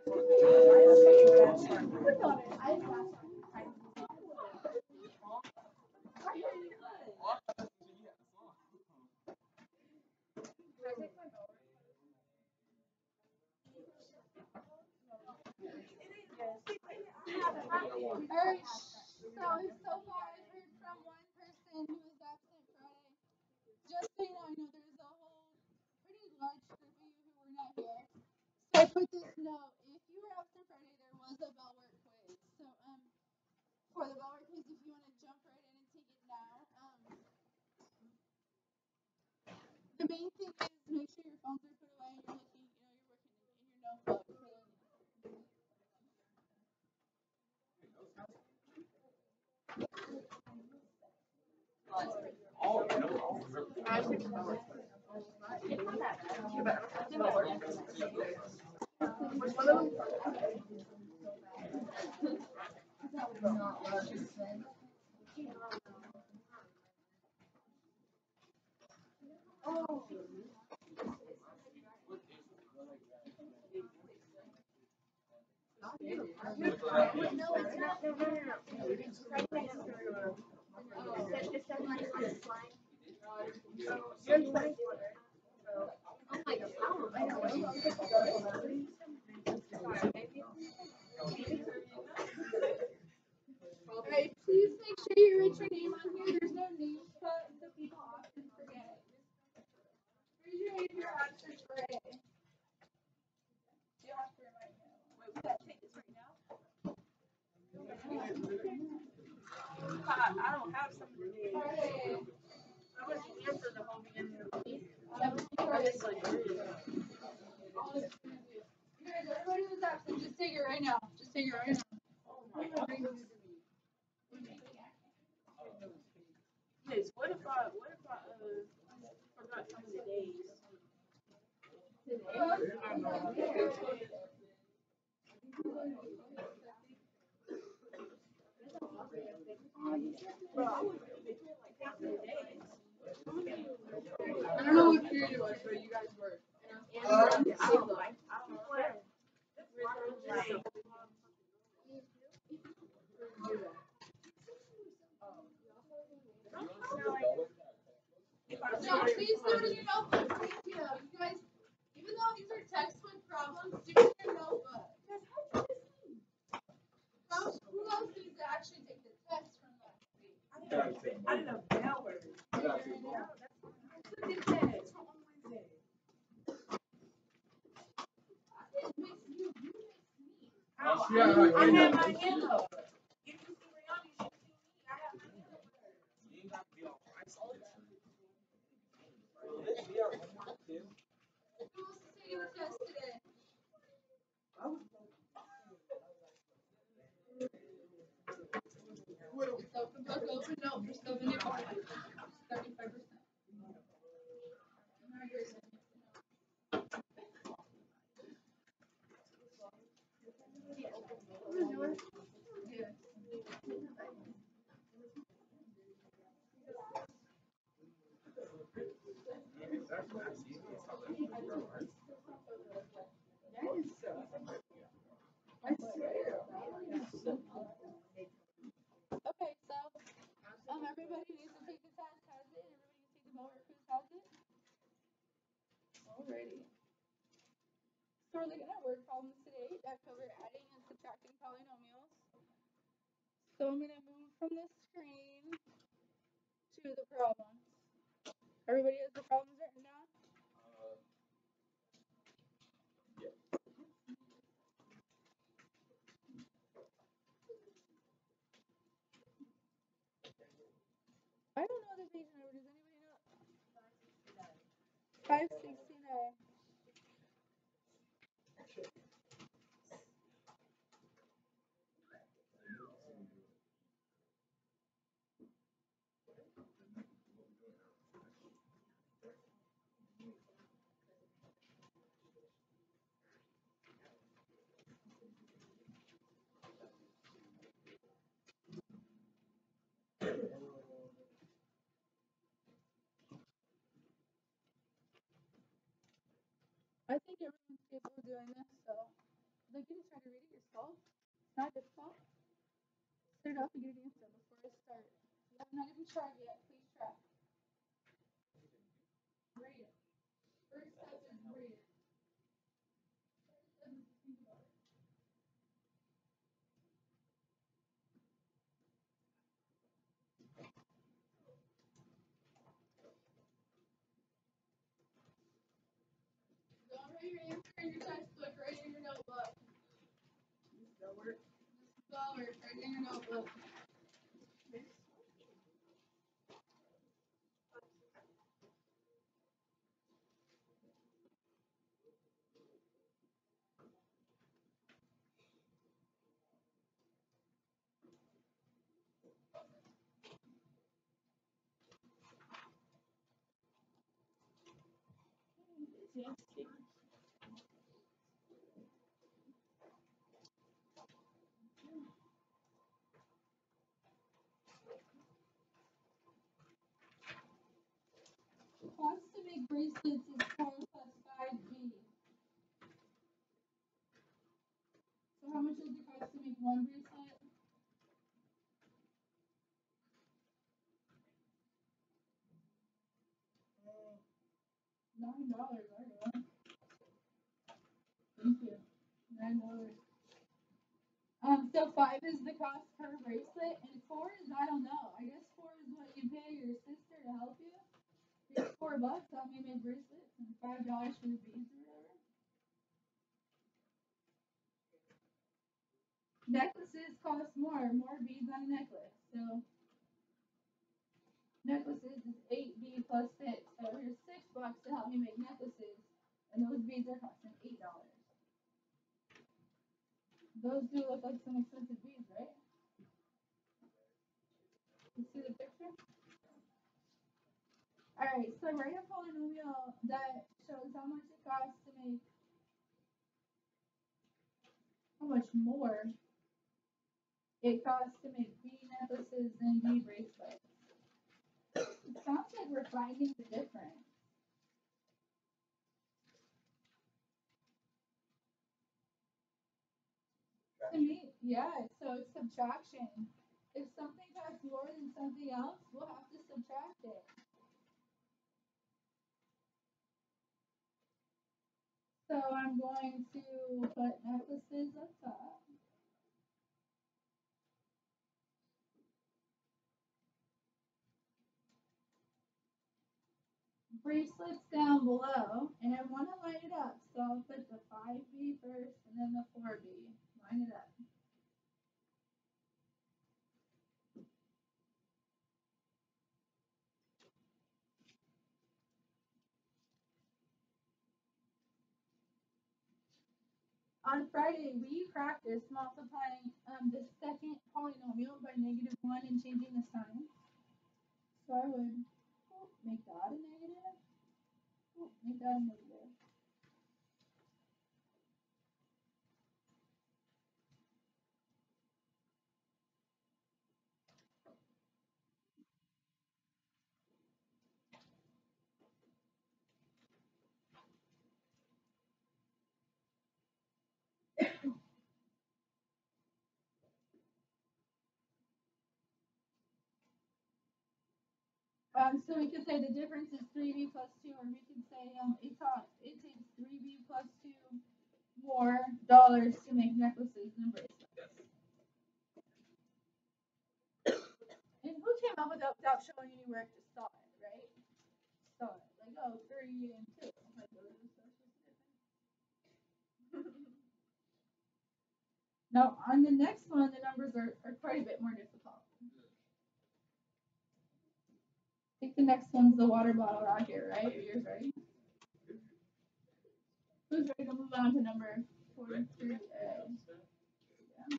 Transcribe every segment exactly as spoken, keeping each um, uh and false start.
Alright, so so far I've heard from one person who was absent Friday. Just so you know, I know there's a whole pretty large group of you who were not here. So I put this note. If you were absent Friday, there was a Bellwork quiz. So um, for the Bellwork quiz, if you want to jump right in and take it now. Um, the main thing is make sure your phones are put away and you're looking, you know, you're working in your notebook. Alright, please make sure you write your name on here. There's no name spot, so people often forget. Raise your hand if you're absent Friday. You'll have to remind me. Wait, we gotta take this right now? I don't have something. Okay. I was here for the whole beginning of the week. I just like everybody who's absent, just take it right now. Just take it right now. Yes, what if I, what if I uh, forgot some of the days? I don't know what period it was, but you guys were. I don't know. I don't know. No, please do it in your notebook. Please do. You guys, even though these are textbook problems, do it in your notebook. How, who else needs to actually take the test from last week? I didn't know that word. I took the test on Wednesday. I didn't mix you. You mixed me. Oh, yeah, I, I had my hand up. If you see Rihanna, you should see me. I have my hand up. You ain't got to be all isolated. Who wants to take the test today? It's open book, open note. We're still going to do thirty-five percent. Okay, so um, everybody needs to take the test, has it? Everybody needs to take the Bellwork quiz, has it? Alrighty. So we're looking at word problems today that cover adding and subtracting polynomials. So I'm going to move from the screen to the problems. Everybody has the problems written down? Uh, yeah. I don't know the page number. Does anybody know? five sixty-nine. I think everyone's capable of doing this, so like you just try to read it yourself. It's not difficult. Set it up and get an answer before I start. You have not even tried yet. Please try. Read it. First step is read it. First step is think about it. Don't write your answer in your textbook. Write it in your notebook. Spell work. Spell work. Write it in your notebook. Yes. Cost to make bracelets is four plus five B. So how much does it cost to make one bracelet? Nine dollars. I don't know. Thank you. Nine dollars. Um, so five is the cost per bracelet, and four is I don't know. I guess four is what you pay your sister to help you. Here's four bucks, help me make bracelets, and five dollars for the beads or whatever. Necklaces cost more, more beads on a necklace. So necklaces is eight B plus six. So here's six bucks to help me make necklaces, and those beads are costing eight dollars. Those do look like some expensive beads, right? You see the picture? Alright, so write a polynomial that shows how much it costs to make, how much more it costs to make B necklaces than B bracelets. It sounds like we're finding the difference. To me, yeah, so it's subtraction. If something costs more than something else, we'll have to subtract it. So I'm going to put necklaces up top. Bracelets down below, and I want to line it up. So I'll put the five B first and then the four B. Line it up. On Friday, we practiced multiplying um, the second polynomial by negative one and changing the sign. So I would make that a negative, make that a negative. Um, so we could say the difference is three B plus two, or we could say um, it, costs, it takes three B plus two more dollars to make necklaces than bracelets. And who came up with that without showing any work? Just saw it, right? Saw it. Like, oh, three and two. Like, those are such a difference. Now, on the next one, the numbers are, are quite a bit more difficult. I think the next one's the water bottle rocket, right? Are yours ready? Who's ready to move on to number forty-three A? Yeah.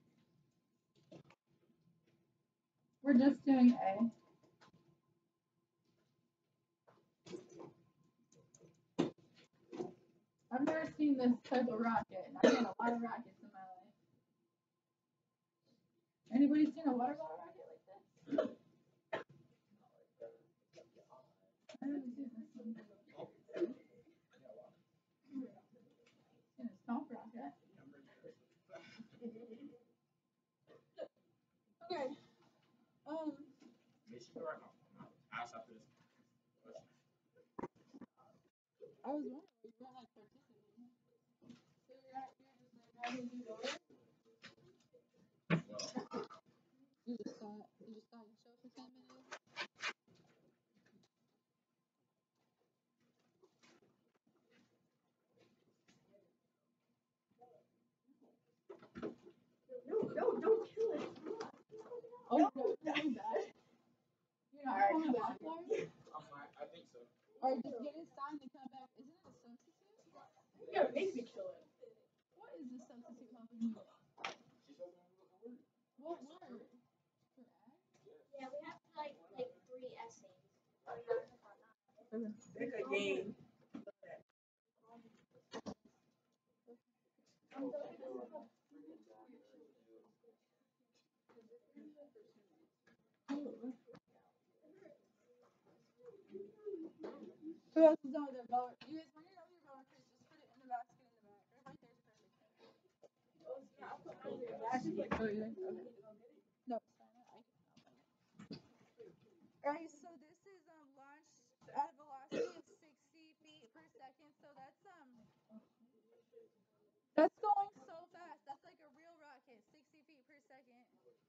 We're just doing A. I've never seen this type of rocket, and I've had a lot of rockets in my life. Anybody seen a water bottle rocket like this? I haven't seen this one. Seen a stomp rocket. was wondering, you weren't like participating. So you're not, you're just like, how did you do it? You just thought, you just thought you'd show for ten minutes? No, no, don't kill it. Oh, no, coming back? You're not Alright, coming come back, on. Lauren? I think so. Or just get it signed and come back. Isn't it a substitute? You gotta make me kill it. What is the substitute helping you with? She said something with the word. What word? For ag? Yeah, we have to like like three essays. Pick a game. Who else is on their boat? You guys, when you're done with your boat, Chris, just put it in the basket in the back. Right there's perfect. Oh, it's not. I'll put mine in the basket. Oh, you think? Okay. No, it's fine. I can. Alright, so this is um launched at a velocity of sixty feet per second. So that's um that's going so fast. That's like a real rocket, sixty feet per second.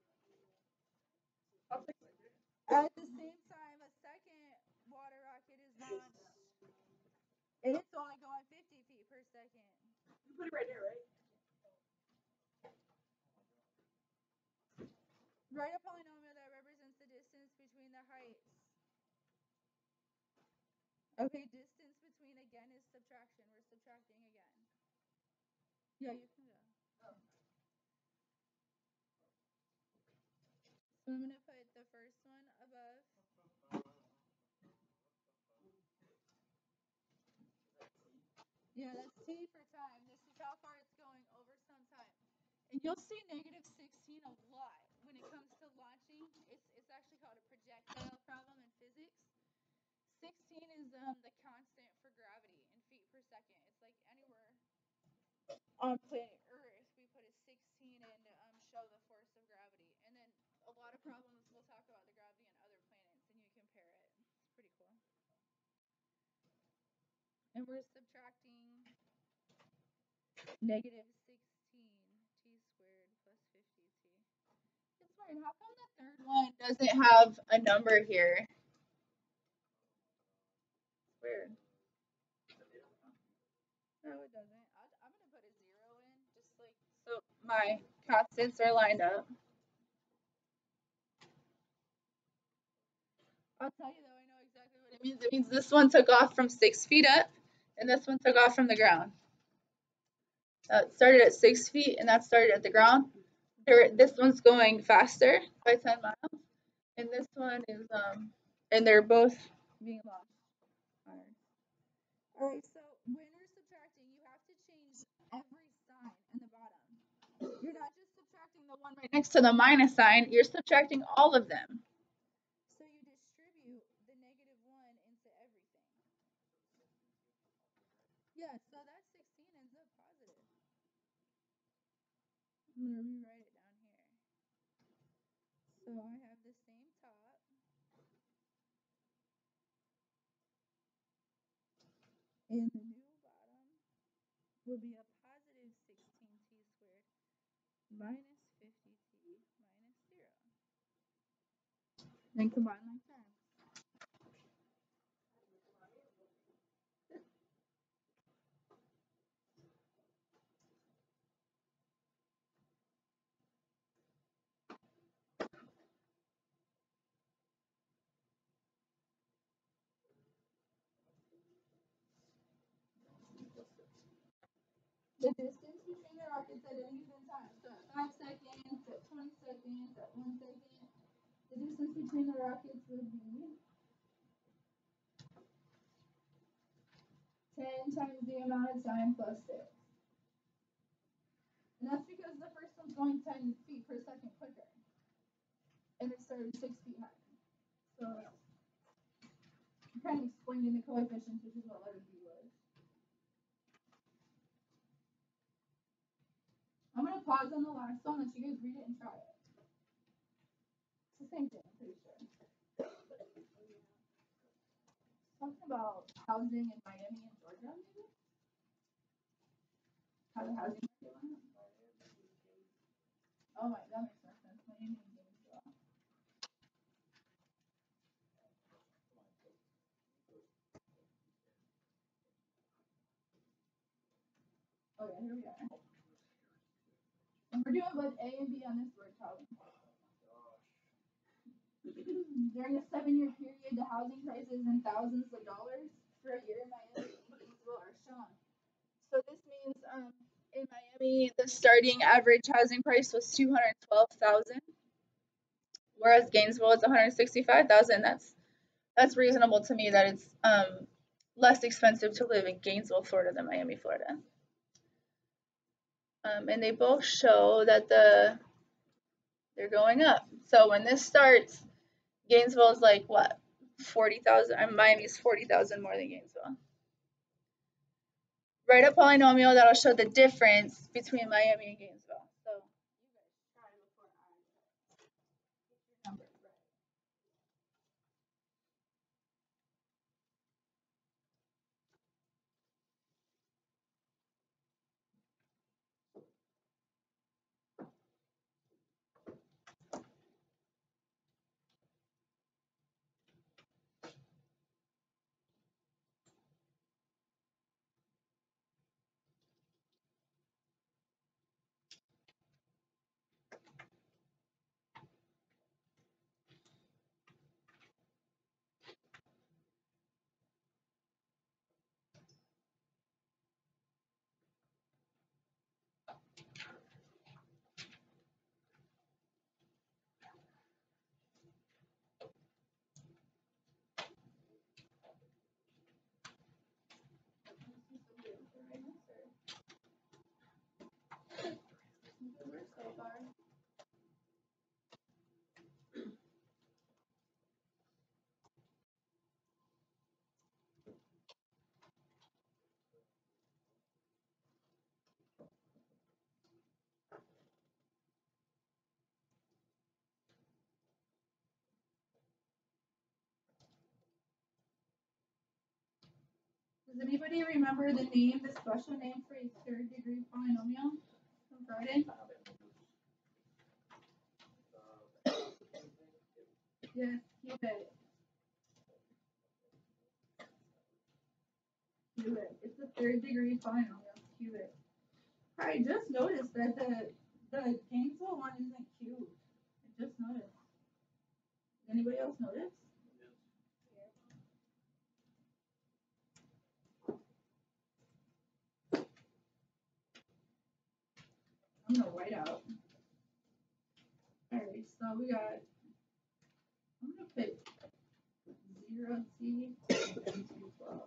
At the same time, a second water rocket is launched, and it's only going fifty feet per second. You put it right there, right? Write a polynomial that represents the distance between the heights. Okay, distance between again is subtraction. We're subtracting again. Yeah, you can go. So I'm going to put the first one above. Yeah, that's t for time. This is how far it's going over some time. And you'll see negative sixteen a lot when it comes to launching. It's it's actually called a projectile problem in physics. sixteen is um, the constant for gravity in feet per second. It's like anywhere on planet Earth, we put a sixteen in to um, show the force of gravity. And then a lot of problems, we'll talk about the gravity on other planets, and you compare it. It's pretty cool. And we're subtracting negative sixteen t squared plus fifty t. It's weird. How come the third one doesn't have a number here? Weird. No, it doesn't. I, I'm going to put a zero in, just like so my constants are lined up. I'll tell you though, I know exactly what it means. It means this one took off from six feet up, and this one took off from the ground. Uh, it started at six feet, and that started at the ground. There, this one's going faster by ten miles, and this one is um, and they're both being launched higher. All right, so when we're subtracting, you have to change every sign in the bottom. You're not just subtracting the one right next to the minus sign, you're subtracting all of them. So you distribute the negative one into everything. Yeah, so that sixteen ends up positive. I'm going to rewrite it down here. So I have the same top. And the new bottom will be a positive sixteen t squared minus fifty t minus zero. Then combine like terms. The distance between the rockets at any given time. So at five seconds, at twenty seconds, at one second, the distance between the rockets would be ten times the amount of time plus six. And that's because the first one's going ten feet per second quicker. And it started six feet higher. So I'm kind of explaining the coefficients, which is what letter B was. I'm going to pause on the last one, let you guys read it and try it. It's the same thing, I'm pretty sure. Talking about housing in Miami and Georgia. Florida, maybe? How the housing market went up? Oh my, that makes more sense. Miami and Gainesville. Oh yeah, here we are. And we're doing both A and B on this word problem. During a seven-year period, the housing prices in thousands of dollars for a year in Miami and Gainesville are shown. So this means um, in Miami, the starting average housing price was two hundred twelve thousand dollars, whereas Gainesville is one hundred sixty-five thousand dollars. That's that's reasonable to me that it's um, less expensive to live in Gainesville, Florida than Miami, Florida. Um, and they both show that the they're going up. So when this starts, Gainesville is like what, forty thousand, and Miami's forty thousand more than Gainesville. Write a polynomial that'll show the difference between Miami and Gainesville. So you guys try before I get your numbers right. So far. Does anybody remember the name, the special name for a third degree polynomial from Friday? Yes, cubic. Cubic. It's a third degree polynomial, cubic. I just noticed that the the Gainesville one isn't cubed. I just noticed. Anybody else notice? I'm gonna white out. Alright, so we got, I'm gonna put zero T and two twelve.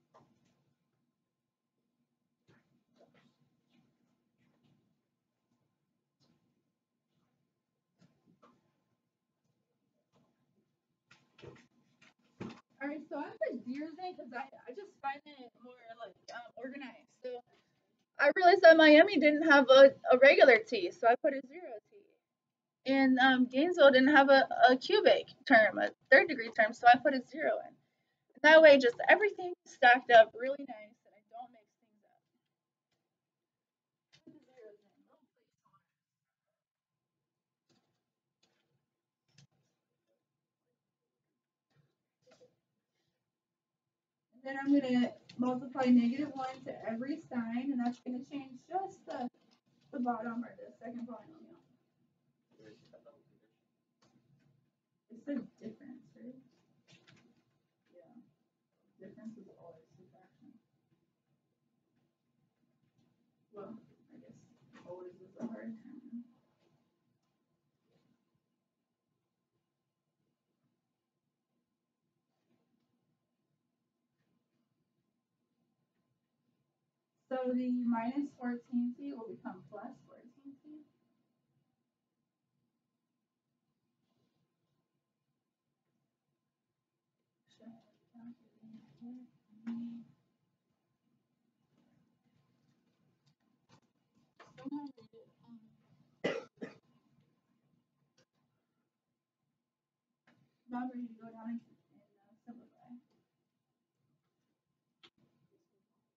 Alright, so I put zeros in because I, I just find it more like um, organized. So I realized that Miami didn't have a, a regular T, so I put a zero T. And um, Gainesville didn't have a, a cubic term, a third degree term, so I put a zero in. And that way, just everything stacked up really nice, and I don't mix things up. Put the zeros in, little placeholder. And then I'm gonna multiply negative one to every sign, and that's gonna change just the the bottom or the second polynomial. It's the difference, right? Yeah. Difference is always subtraction. Well, I guess always is a hard term. So the minus fourteen c will become plus fourteen c. Now I'm ready to go down and, and uh, simplify.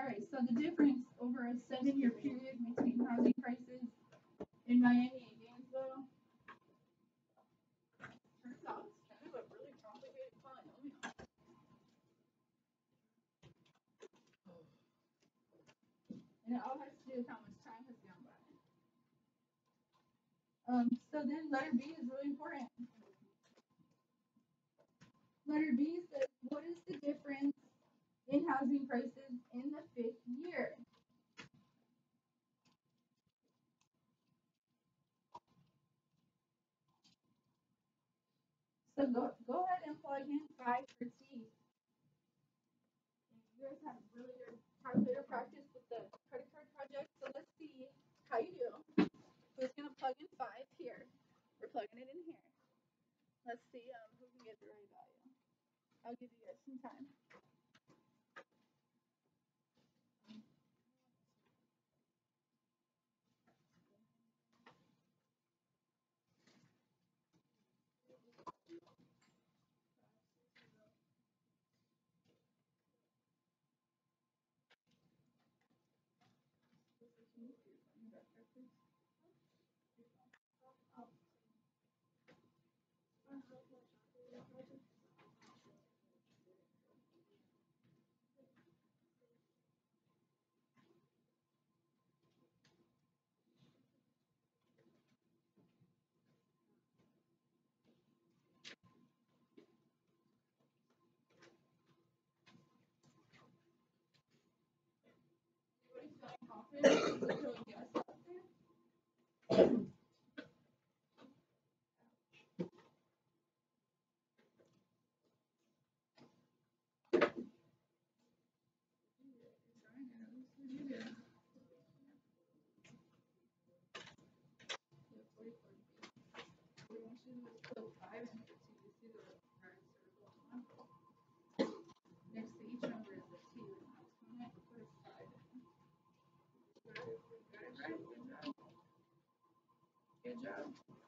right, so the difference over a seven-year period between housing prices in Miami and Gainesville. Turns out it's kind of a really complicated polynomial. And it all has to do with how much time has gone by. Um, so then letter B is really important. Letter B says, what is the difference in housing prices in the fifth year? So go, go ahead and plug in five for T. And you guys have really good calculator practice with the credit card project, so let's see how you do. Who's going to plug in five here? We're plugging it in here. Let's see um, who can get the right value. I'll give you guys some time. Next to each number is a T. Put a five in. Got it right. Good job.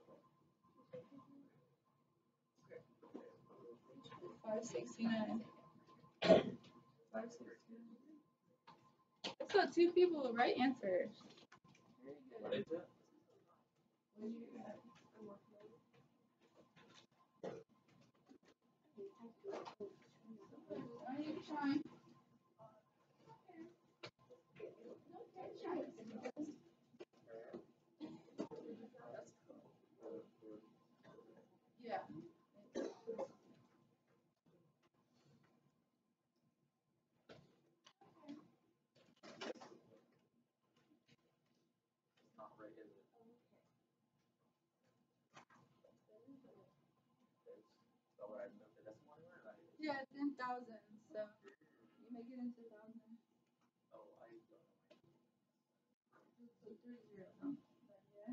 five sixty-nine. five sixty-nine. That's got two people the right answer. Very good. What is it? What did you get? I need to try. Yeah. It's not right, is it? It's, so what I moved the decimal anywhere? Like, Yeah, it's in thousands, so you make it into thousands. oh, I don't know. So three zeros, huh? But yeah.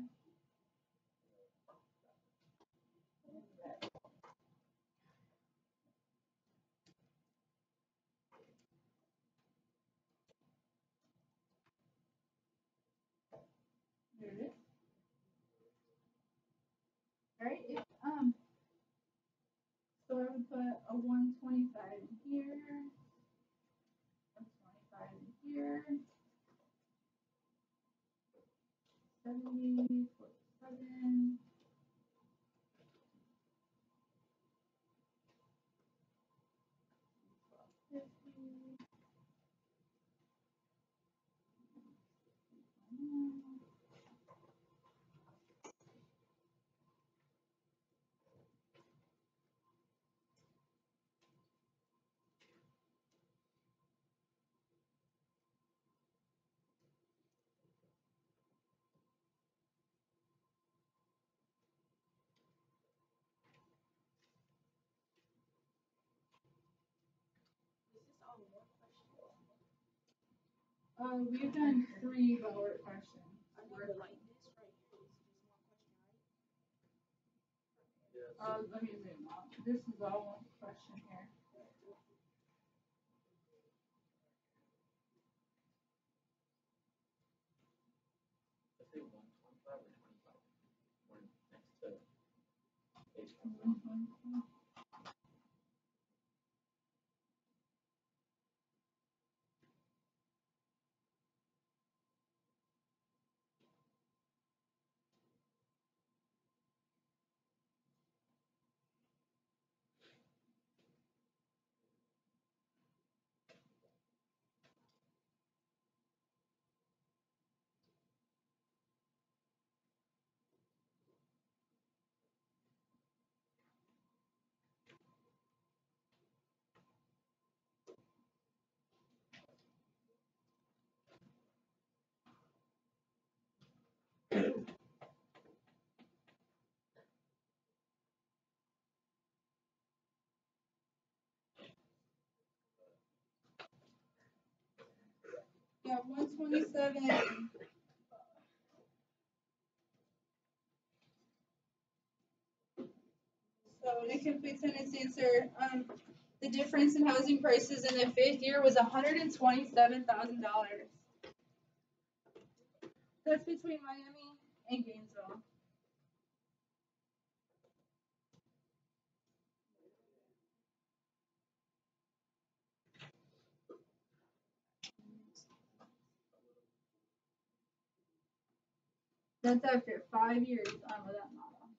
There it is. Alright, if um so I would put a one twenty-five in here, one twenty-five in here, seventy, forty-seven, fifty, Is this all one question? Uh, we've done three lower questions. I know, but like this right here, this is just one question, right? Yes. Uh, let me zoom out. This is all one question here. Let's say one twenty-five or twenty-five. One next to H one. Mm-hmm. Yeah, one twenty-seven. So an incomplete sentence answer. Um, the difference in housing prices in the fifth year was one hundred twenty-seven thousand dollars. That's between Miami and Gainesville. That's after five years um, of that model.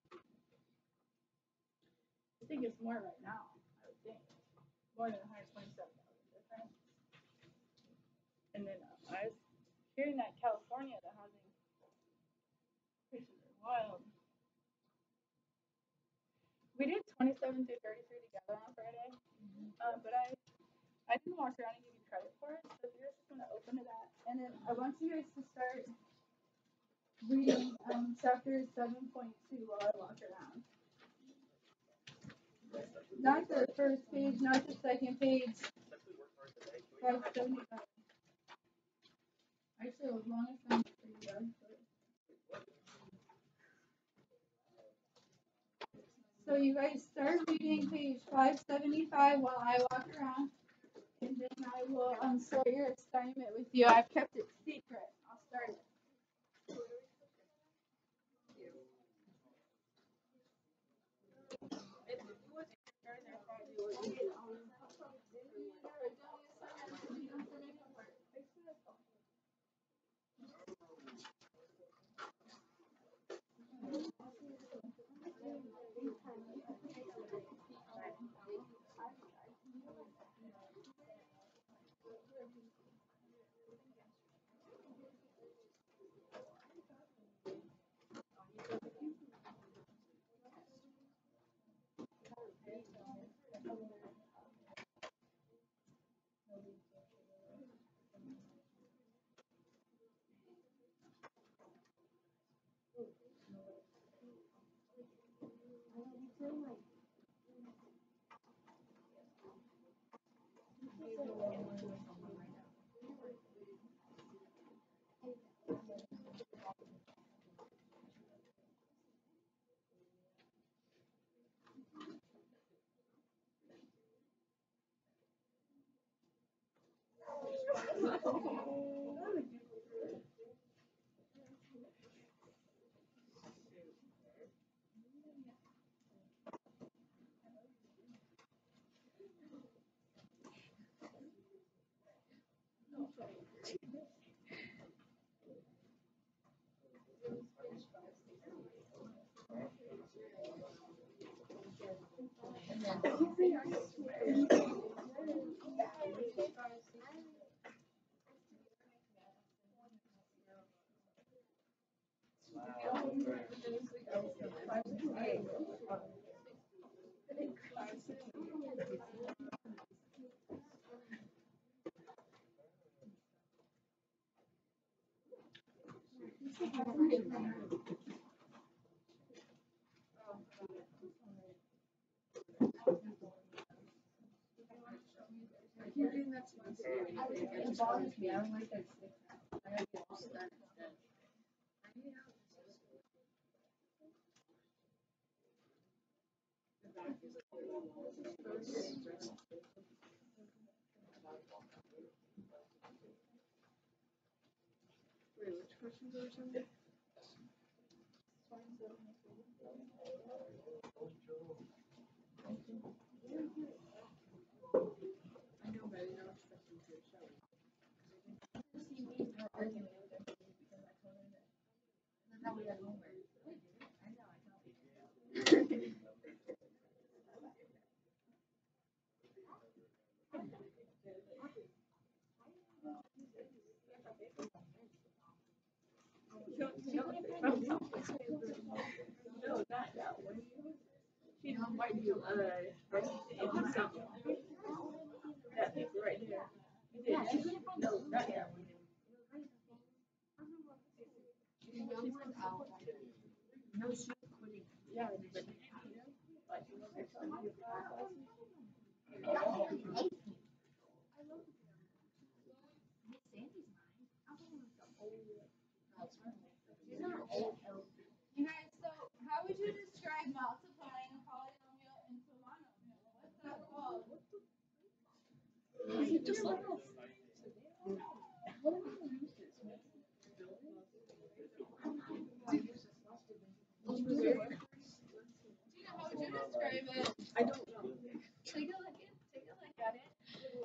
I think it's more right now. I would think more than one hundred twenty-seven thousand difference. And then uh, I was hearing that California, the housing prices are wild. We did twenty-seven through thirty-three together on Friday, uh, but I I didn't walk around and give you credit for it. So if you guys just want to open to that, and then I want you guys to start reading um, chapter seven point two while I walk around. Not the first page, not the second page. five seventy-five. Actually, as long as I'm for you guys. So you guys start reading page five seventy-five while I walk around, and then I will um, start your assignment with you. I've kept it secret. I'll start it. It bothers me. I don't like that stick. I gotta get all that instead. Wait, which questions are we I know, but I didn't know which questions you were showing. See me, we're arguing with her because I told her that. That's how we got homework. I know, I know. No, not that one. She might do, uh, something. That paper right there. Yeah, she couldn't find no, not that one. No, she was quitting. Yeah, but like, is it just like this? How do we use this? How would you describe it? I don't know. Take a look at take a look at it.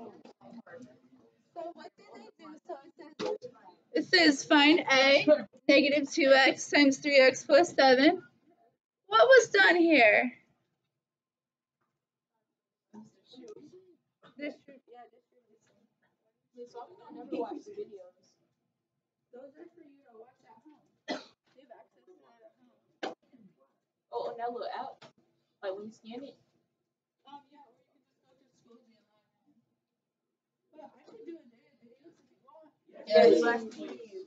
So what did they do? So it says it says find a negative two x times three x plus seven. What was done here? Distrib- yeah, distribution. So I don't never watch the videos. Those are for you to watch at home. You have access to that at home. Oh, on that little app, like when you scan it. Um, yeah, or you can just go through school and online. But I could do a day of videos if you want. Yes, yes, please.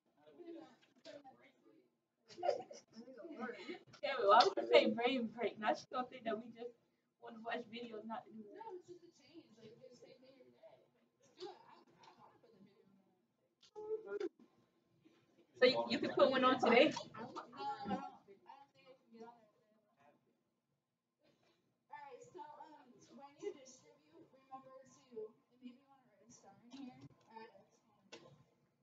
Yeah, but why would you say brain break? Now she's gonna think that we just want to watch videos, not to do No, that. it's just a change. Like, do the same thing every day. Do it. I, I want to put the video on. So you, you can put one on today. No, I don't. I don't think I can get on there today. All right. So um, when you distribute, remember to and maybe you want to write a star in here. Add exponents.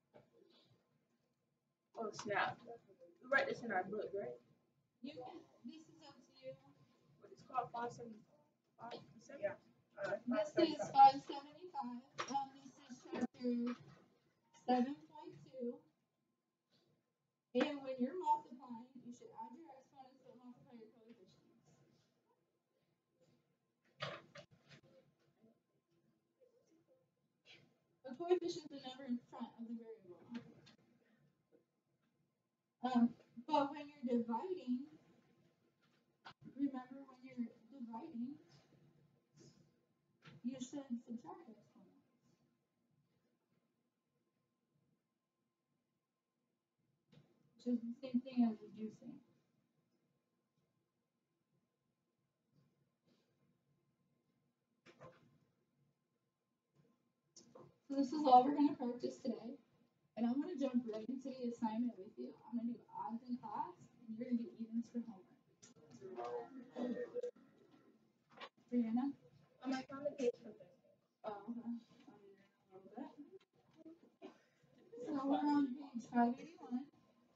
Oh snap! We write this in our book, right? You can. This is up to you. What it's called, five seventy five seven. Yeah. Uh, This is five seventy-five. Um, this is chapter seven point two. And when you're multiplying, you should add your exponents but multiply your coefficients. A coefficient is the number in front of the variable. Um, but when you're dividing, remember when you're dividing, you should subtract exponents. Which is the same thing as reducing. So this is all we're going to practice today. And I'm going to jump right into the assignment with you. I'm going to do odds in class, and you're going to do evens for homework. Brianna? I'm like on the page for this. Oh, okay. I'll be there in a little bit. So we're on page five eighty-one.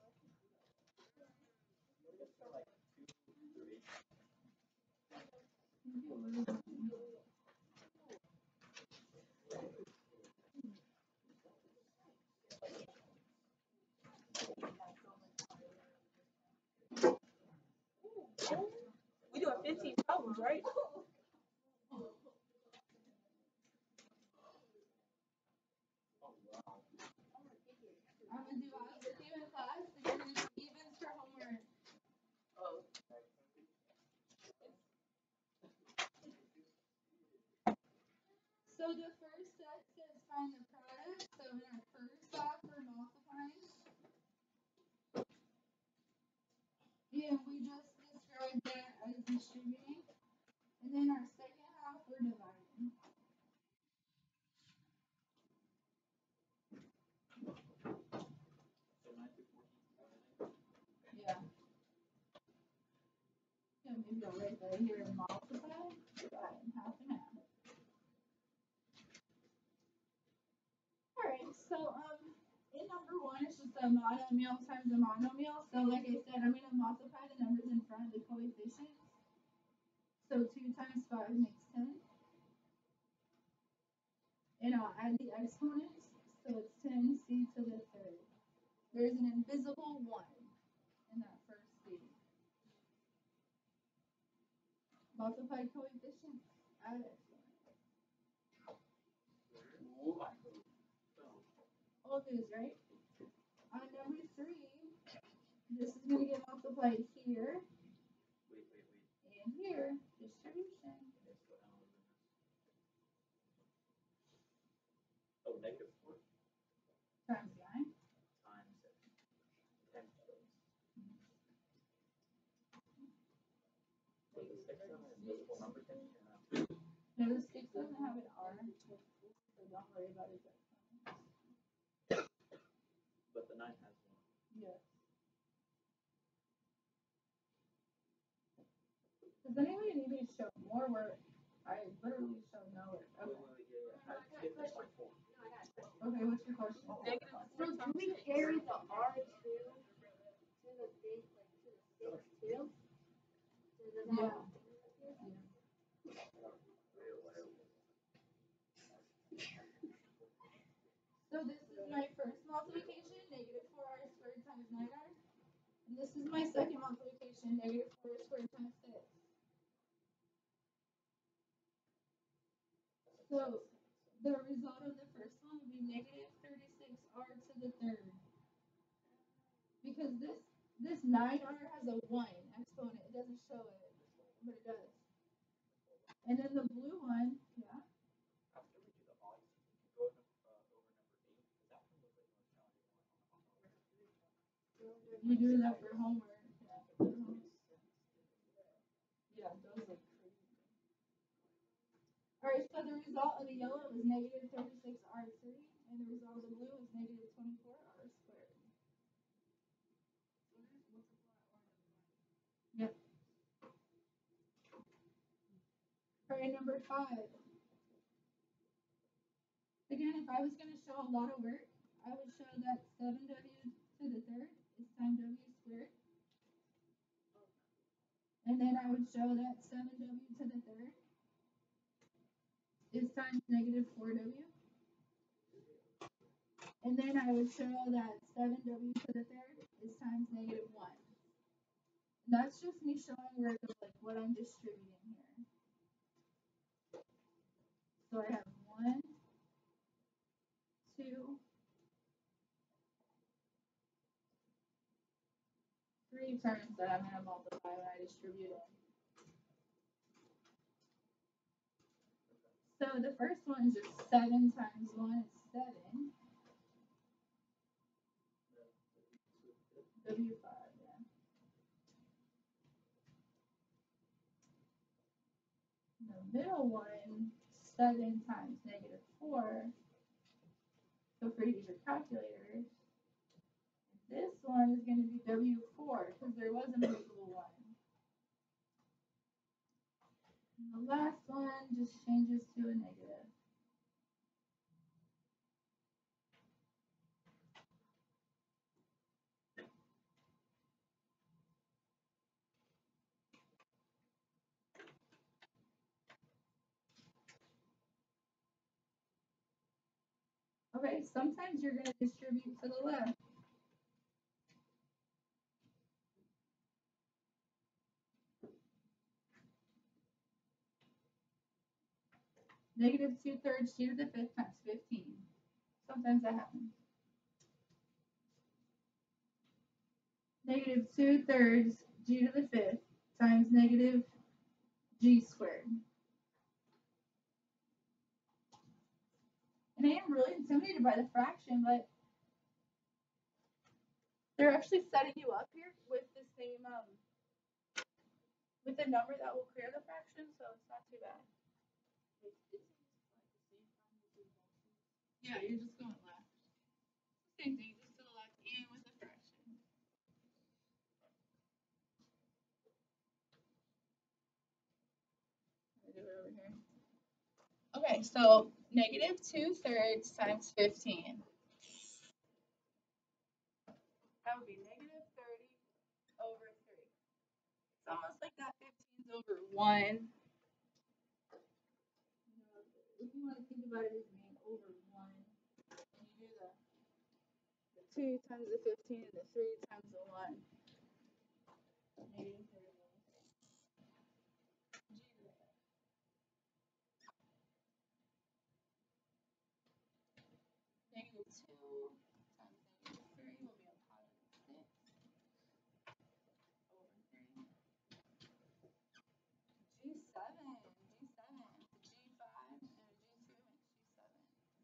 We doing fifteen problems, right? I'm going to do odds with you in class, and you're going to do evens for homework. Oh. So the first set says find the product. So in our first step, we're multiplying. And we just described that as distributing. And then our second half, we're dividing. Yeah. Yeah, maybe I'll write that here and multiply. Divide in half and half. Alright, so um in number one it's just a monomial times a monomial. So like I said, I'm gonna multiply the numbers in front of the coefficients. So two times five makes ten. And I'll add the exponents. So it's ten c to the third. There's an invisible one in that first c. Multiply coefficients, add exponents. All those, right? On number three, this is going to get multiplied here and here. Distribution. Oh, negative four Times nine. times ten times. So the six of an invisible number can be enough. No, the six doesn't have an R, so don't worry about it. But the nine has one. Yes. Does anybody need me to show more work? I literally show no work. Okay. Wait, wait, wait, yeah, yeah. How did you So this is my first multiplication, negative four r squared times nine r. And this is my second multiplication, negative four squared times six. So the result of the first one would be negative thirty-six r to the third. Because this this nine r has a one exponent. It doesn't show it, but it does. And then the blue one, yeah. After we do the odds, go uh, over number eight, because that one looks like the most challenging one. You do that for homework. Yeah, yeah those look crazy. Alright, so the result of the yellow was negative thirty-six r three, and the result of the blue was negative twenty-four r squared. Yep. Alright, number five. Again, if I was going to show a lot of work, I would show that seven w to the third is times w squared. And then I would show that seven w to the third is times negative four w. And then I would show that seven w to the third is times negative one. And that's just me showing work of like what I'm distributing here. So I have one, two, three terms that I'm going to multiply when I distribute them. So the first one is just seven times one is seven. W five, yeah. The middle one, seven times negative four. So for use your calculators, this one is going to be W four because there was a movable one. And the last one just changes to a negative. Okay, sometimes you're going to distribute to the left. Negative two thirds g to the fifth times fifteen. Sometimes that happens. Negative two thirds g to the fifth times negative g squared. And I am really intimidated by the fraction, but they're actually setting you up here with the same, um, with a number that will clear the fraction, so it's not too bad. Yeah, you're just going left. Same thing, just to the left and with the fraction. Do it over here. Okay, so negative two thirds times fifteen. That would be negative thirty over three. It's almost like that fifteen's over one. You know, if you want to think about it as being over one, and you do the, the two times the fifteen and the three times the one. Negative thirty. Negative two times negative three will be a positive six over three. G seven, G seven, it's a G five and a G two makes G seven.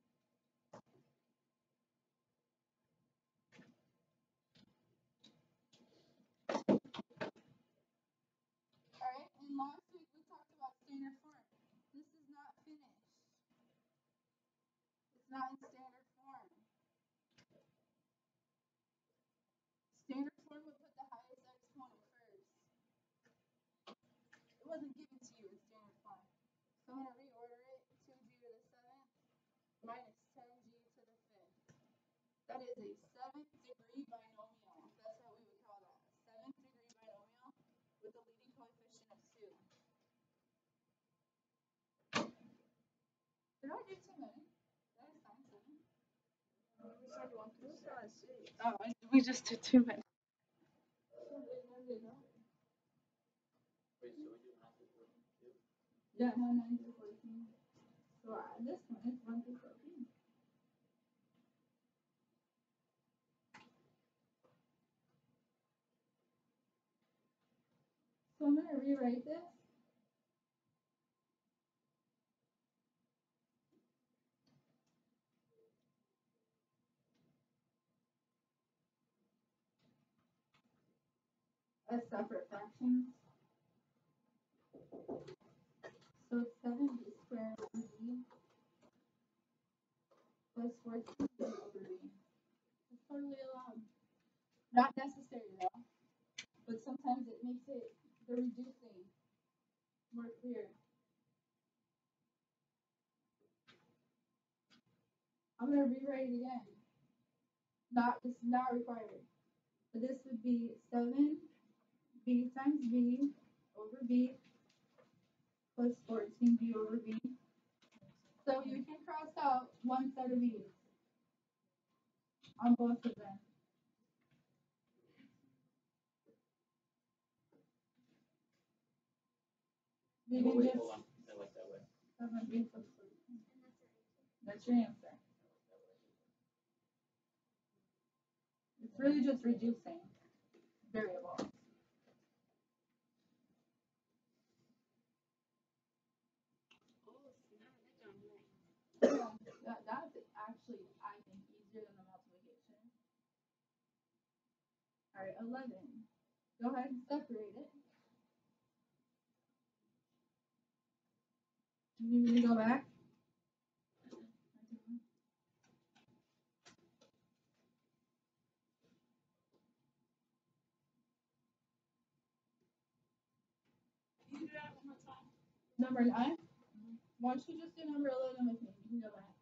Alright, and last week we talked about standard form. This is not finished. It's not in standard form. Standard form would put the highest exponent first. It wasn't given to you in standard form. So I'm going to reorder it, two g to the seventh minus ten g to the fifth. That is a seventh degree binomial. That's what we would call that. A seventh degree binomial with a leading coefficient of two. Did I do too many? Did I assign seven? Oh, we just did two minutes. Wait, so we do nine through fourteen too? Yeah, no, nine through fourteen. So uh, this one is one through fourteen. So I'm gonna rewrite this. As separate fractions. So it's seven b squared over b plus fourteen b over b. It's totally allowed. Not necessary though, but sometimes it makes it the reducing more clear. I'm gonna rewrite it again. Not this is not required. But this would be seven b times b over b plus fourteen b over b. So you can cross out one set of b's on both of them. We Oh, can wait, just hold on. I like that way. seven b plus fourteen. That's your answer. It's really just reducing variables. Yeah, that, that's actually, I think, easier than the multiplication. All right, eleven. Go ahead and separate it. You need me to go back? Number nine? Why don't you just do number eleven with me? You can go back.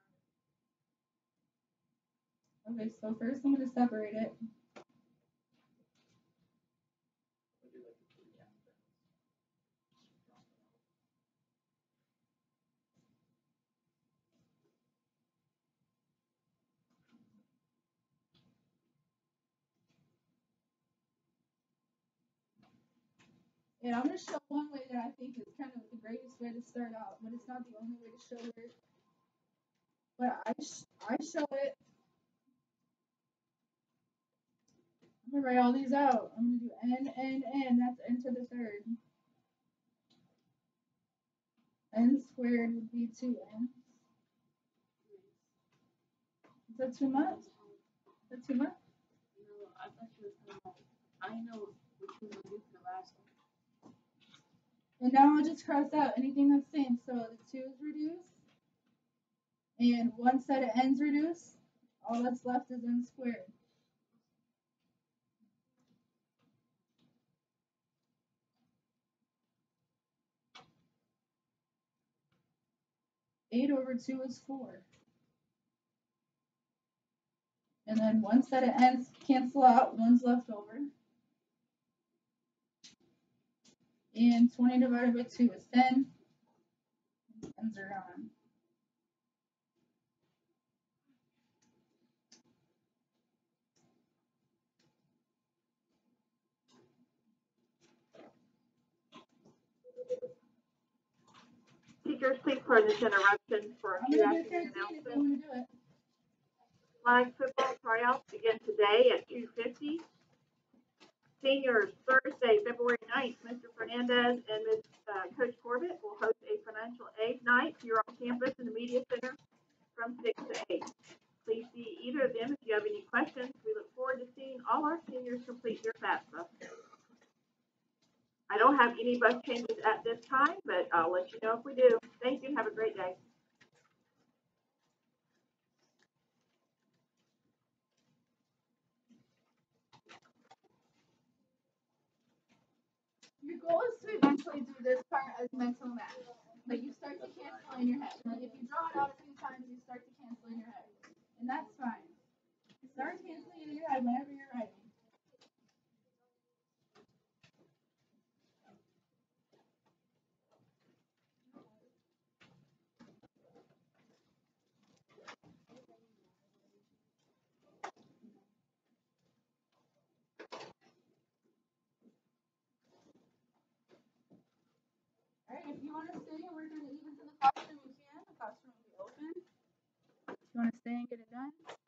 Okay, so first I'm going to separate it. We do like the three M things. And I'm going to show one way that I think is kind of the greatest way to start out, but it's not the only way to show it. But I, sh I show it. I'm going to write all these out. I'm going to do n, n, n. That's n to the third. N squared would be two n. Is that too much? Is that too much? No, I thought she was talking about, I know what you were doing for the last one. And now I'll just cross out anything that's same. So the two is reduced. And one set of n's reduced. All that's left is n squared. eight over two is four. And then one set of n's cancel out, one's left over. And twenty divided by two is ten. N's are gone. Teachers, please pardon this interruption for a I'm few gonna do afternoon thirteen if you announcements. want to do it. Flag football tryouts begin today at two fifty. Seniors, Thursday, February ninth, Mister Fernandez and Miz Uh, Coach Corbett will host a financial aid night here on campus in the Media Center from six to eight. Please see either of them if you have any questions. We look forward to seeing all our seniors complete their FAFSA. I don't have any bus changes at this time, but I'll let you know if we do. Thank you and have a great day. Your goal is to eventually do this part as mental math. Like you start to cancel in your head. Like if you draw it out a few times, you start to cancel in your head. And that's fine. Start canceling in your head whenever you're ready. want to stay and work on the evens in the classroom, you can. The classroom will be open. If you want to stay and get it done,